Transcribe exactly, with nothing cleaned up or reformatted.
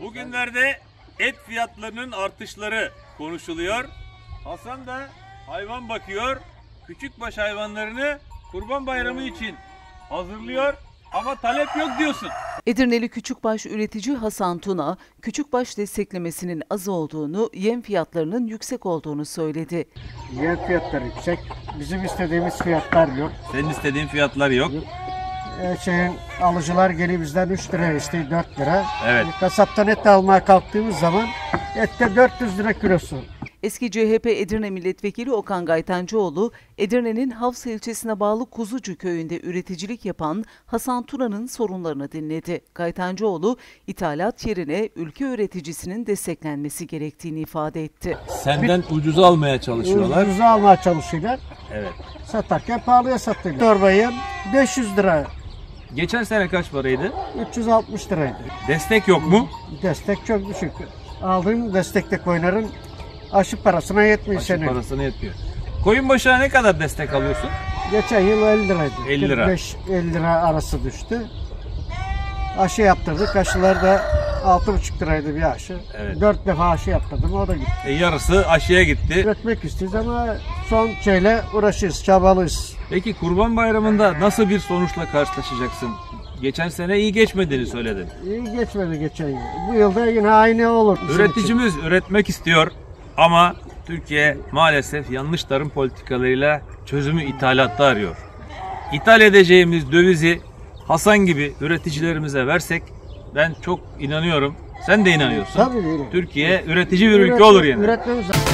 Bugünlerde et fiyatlarının artışları konuşuluyor. Hasan da hayvan bakıyor. Küçükbaş hayvanlarını Kurban Bayramı için hazırlıyor ama talep yok diyorsun. Edirneli küçükbaş üretici Hasan Tuna, küçükbaş desteklemesinin az olduğunu, yem fiyatlarının yüksek olduğunu söyledi. Yem fiyatları yüksek, bizim istediğimiz fiyatlar yok. Senin istediğin fiyatlar yok. yok. Ee, şeyin, alıcılar geliyor bizden üç lira istiyor, dört lira. Evet. Kasaptan et almaya kalktığımız zaman ette dört yüz lira kilosu. Eski C H P Edirne Milletvekili Okan Gaytancıoğlu, Edirne'nin Havsa ilçesine bağlı Kuzucu köyünde üreticilik yapan Hasan Tuna'nın sorunlarını dinledi. Gaytancıoğlu, ithalat yerine ülke üreticisinin desteklenmesi gerektiğini ifade etti. Senden Bir, ucuza almaya çalışıyorlar. Ucuza almaya çalışıyorlar. Evet. Satarken pahalıya satıyorlar. Torbayı beş yüz lira. Geçen sene kaç paraydı? üç yüz altmış liraydı. Destek yok mu? Destek çok düşük. Aldığım destekte koyunların aşı parasına yetmiyor Aşı senin. parasına yetmiyor. Koyun başına ne kadar destek alıyorsun? Geçen yıl elli liraydı. elli lira. kırk beş elli lira arası düştü. Aşı yaptırdık. Aşılar da altı buçuk liraydı bir aşı. Evet. dört defa aşı yaptırdım. O da gitti. E, yarısı aşıya gitti. Üretmek istiyoruz ama son şeyle uğraşırız, çabalıyız. Peki Kurban Bayramı'nda nasıl bir sonuçla karşılaşacaksın? Geçen sene iyi geçmediğini söyledin. İyi geçmedi geçen yıl. Bu yılda yine aynı olur. Üreticimiz üretmek istiyor ama Türkiye maalesef yanlış tarım politikalarıyla çözümü ithalatta arıyor. İthal edeceğimiz dövizi Hasan gibi üreticilerimize versek ben çok inanıyorum. Sen de inanıyorsun. Tabii değil. Türkiye üretici bir ülke olur yani. Üretmemiz